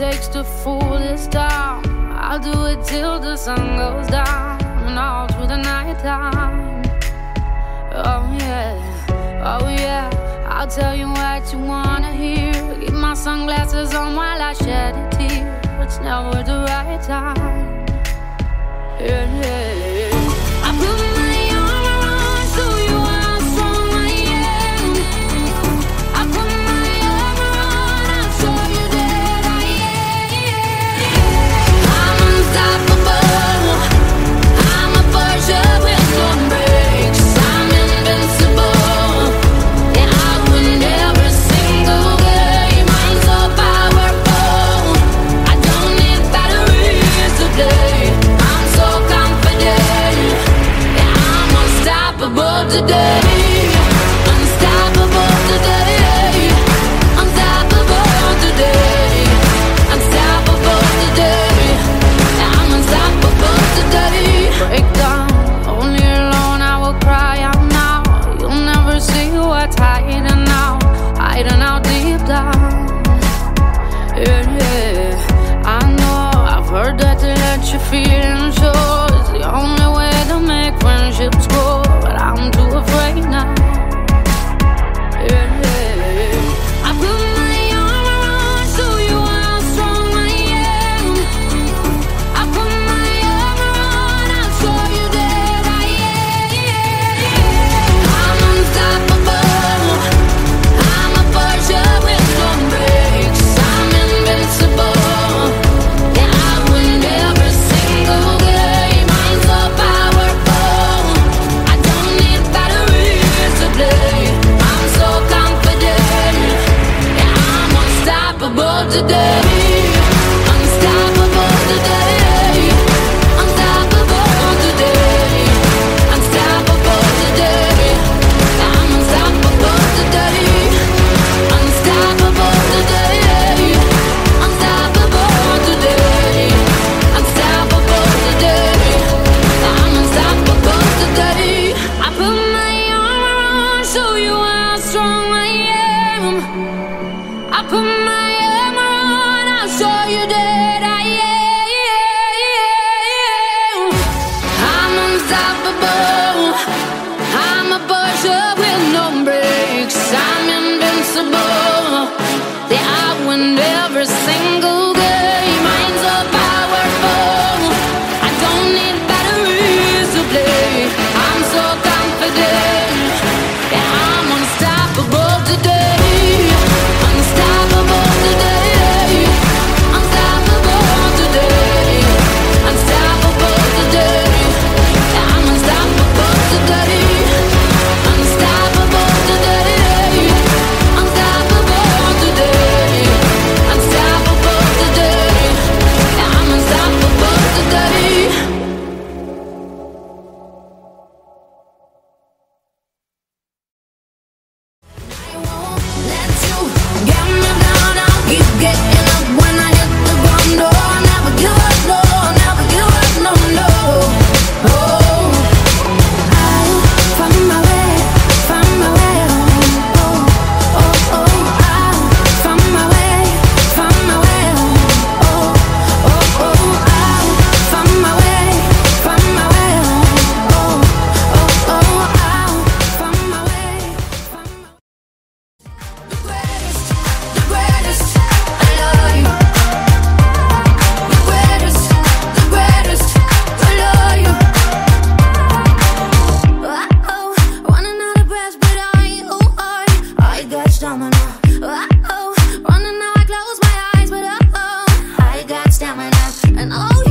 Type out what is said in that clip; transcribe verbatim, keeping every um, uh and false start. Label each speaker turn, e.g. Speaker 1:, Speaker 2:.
Speaker 1: takes to fool this town. I'll do it till the sun goes down and all through the night time. Oh yeah, oh yeah, I'll tell you what you wanna hear. Keep my sunglasses on while I shed a tear. It's never the right time. Yeah, yeah. I put my arm around, show you how strong I am. I put my arm around, I'll show you that I am. I'm unstoppable. I'm a Porsche with no brakes. I'm invincible. Yeah, I win every single game. I'm so powerful. I don't need batteries to play. I'm so confident. Yeah, I'm unstoppable today. Unstoppable today. Unstoppable today. Unstoppable today. Yeah, I'm unstoppable today. Break down, only alone I will cry out now. You'll never see what's hiding out, hiding out deep down. Yeah, yeah, I know, I've heard that to let you feel and show is the only way to make friendships grow, but I'm too afraid now. Yeah, yeah, I put my arm around, show you how strong I am. I put my arm around, I'll show you that I am. I'm unstoppable. I'm a Porsche with no brakes. I'm invincible. Yeah, I win every single game. I'm so powerful. I don't need batteries to play. I'm so confident. Yeah, I'm unstoppable today. Unstoppable today. Unstoppable today. Unstoppable today. Yeah, I'm unstoppable today. Unstoppable today. Unstoppable today. Unstoppable today. Yeah, I'm unstoppable today. I put my arm around, show you how strong I am. I put my arm around, I'll show you that I am. I'm unstoppable. I'm a Porsche with no brakes. I'm invincible. Yeah, I win every single game. I'm so powerful. I don't need batteries to play. I'm so confident. Yeah, I'm unstoppable today. Unstoppable today. Unstoppable today. Unstoppable today. Yeah, I'm unstoppable today. Unstoppable today. Unstoppable today. Unstoppable today. Yeah, I'm unstoppable today. I won't let you get me down. I'll keep getting up when I hit the ground. No, I'll never give up. No, I'll never give up. No, no. Oh, I'll find my way, find my way home. Oh, oh, oh, I'll find my way, find my way home. Oh, oh, oh, I'll find my way, find my way home. Oh, oh, oh, I'll find my way, find my way. The greatest, the greatest, I love you. The greatest, the greatest, I love you. Uh-oh, running out of breath, but I, oh, I, I got stamina. Uh-oh, running now I close my eyes, but uh-oh, I got stamina. And oh